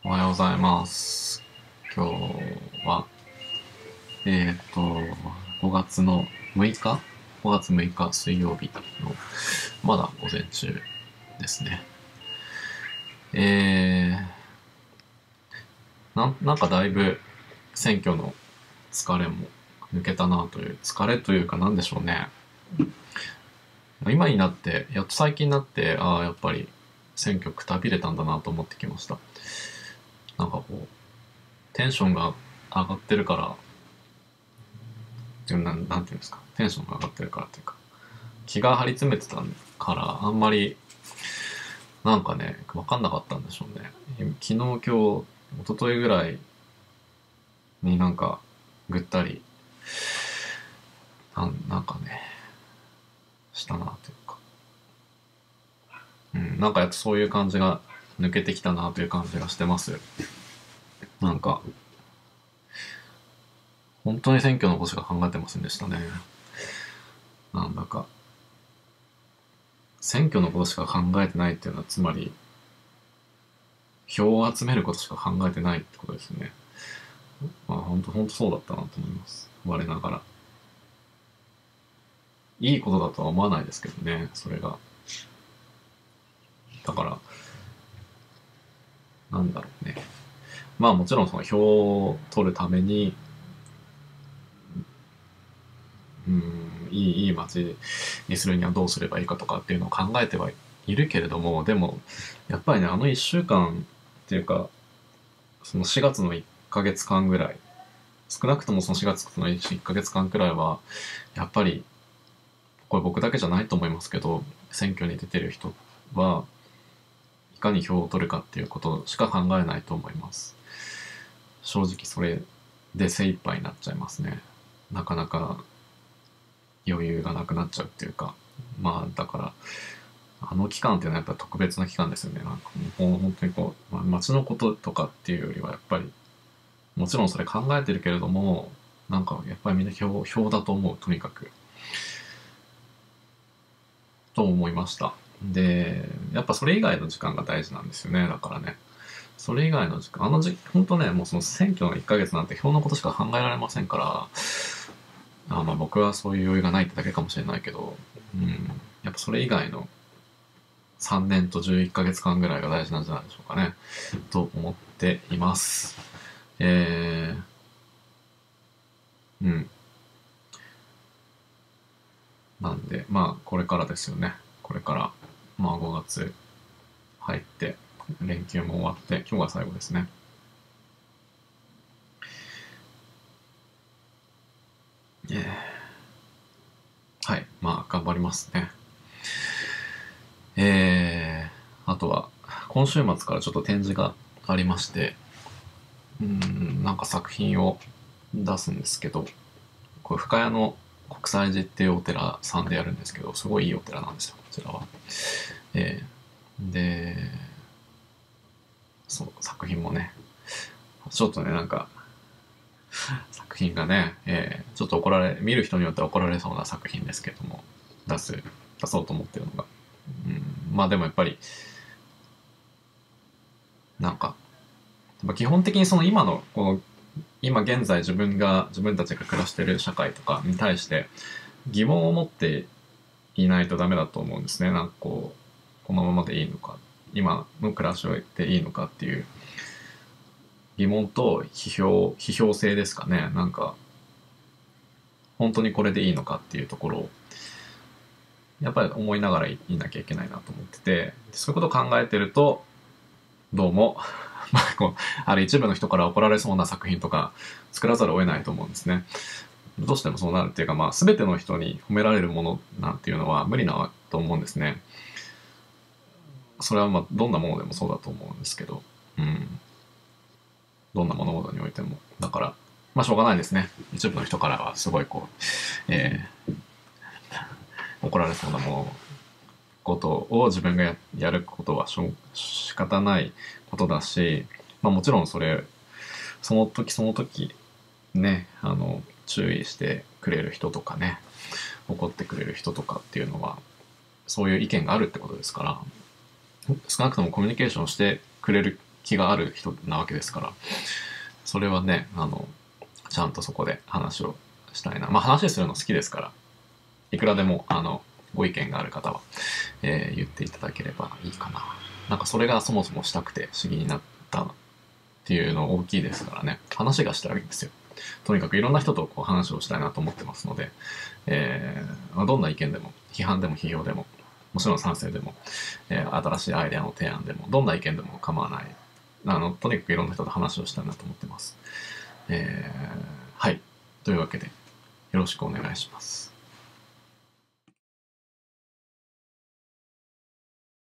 おはようございます。今日は、5月の6日 ?5 月6日水曜日の、まだ午前中ですね。なんかだいぶ選挙の疲れも抜けたなという、疲れというかなんでしょうね。今になって、やっと最近になって、やっぱり選挙くたびれたんだなと思ってきました。なんかこう、テンションが上がってるから、なんていうんですか、テンションが上がってるからというか、気が張り詰めてたからあんまりなんかね分かんなかったんでしょうね。昨日今日一昨日ぐらいになんかぐったりなんかねしたなというか、なんかやっとそういう感じが抜けてきたなという感じがしてます。なんか本当に選挙のことしか考えてませんでしたね。なんだか選挙のことしか考えてないっていうのはつまり票を集めることしか考えてないってことですね。まあ本当そうだったなと思います。我ながら。いいことだとは思わないですけどね、それが。だから、なんだろうね。まあもちろんその票を取るために、いい街にするにはどうすればいいかとかっていうのを考えてはいるけれども、でも、やっぱりね、あの1週間っていうか、その4月の1ヶ月間ぐらい、少なくともその4月の1ヶ月間くらいは、やっぱり、これ僕だけじゃないと思いますけど、選挙に出てる人はいかに票を取るかっていうことしか考えないと思います。正直それで精一杯になっちゃいますね。なかなか余裕がなくなっちゃうっていうか、まあだからあの期間っていうのはやっぱり特別な期間ですよね。なんかもう本当にこう、街のこととかっていうよりはやっぱりもちろんそれ考えてるけれども、なんかやっぱりみんな票だと思う、とにかくと思いました。で、やっぱそれ以外の時間が大事なんですよね。だからね、それ以外の時間、本当ね、もうその選挙の1ヶ月なんて票のことしか考えられませんから、まあ僕はそういう余裕がないってだけかもしれないけど、やっぱそれ以外の3年と11ヶ月間ぐらいが大事なんじゃないでしょうかね、と思っています。えー、うん。なんで、まあこれからですよね。これから、まあ5月入って、連休も終わって、今日が最後ですね。はい。まあ頑張りますね。あとは、今週末からちょっと展示がありまして、なんか作品を出すんですけど、これ深谷の国際寺っていうお寺さんでやるんですけど、すごいいいお寺なんですよ、こちらは。えで、そう、作品もね、ちょっとね、なんか、作品がね、ちょっと見る人によっては怒られそうな作品ですけども、出そうと思ってるのが。まあでもやっぱり、なんか、基本的にその今現在自分たちが暮らしてる社会とかに対して疑問を持っていないとダメだと思うんですね。なんかこのままでいいのか、今の暮らしをでいいのかっていう疑問と批評性ですかね。なんか、本当にこれでいいのかっていうところを、やっぱり思いながらいなきゃいけないなと思ってて、そういうことを考えてると、どうも、まあある一部の人から怒られそうな作品とか作らざるを得ないと思うんですね。どうしてもそうなるっていうか、まあ、全ての人に褒められるものなんていうのは無理なと思うんですね。それはまあ、どんなものでもそうだと思うんですけど、どんな物事においても。だから、まあ、しょうがないですね。一部の人からはすごい怒られそうなことを自分がやることは仕方ないことだし、まあもちろんその時その時ね、注意してくれる人とかね、怒ってくれる人とかっていうのは、そういう意見があるってことですから、少なくともコミュニケーションしてくれる気がある人なわけですから、それはね、ちゃんとそこで話をしたいな。まあ話するの好きですから、いくらでも、ご意見がある方は、言っていただければいいかな。なんかそれがそもそもしたくて不思議になったっていうの大きいですからね。話がしたいわけですよ。とにかくいろんな人とこう話をしたいなと思ってますので、どんな意見でも、批判でも批評でも、もちろん賛成でも、新しいアイデアの提案でも、どんな意見でも構わない。とにかくいろんな人と話をしたいなと思ってます。はい。というわけで、よろしくお願いします。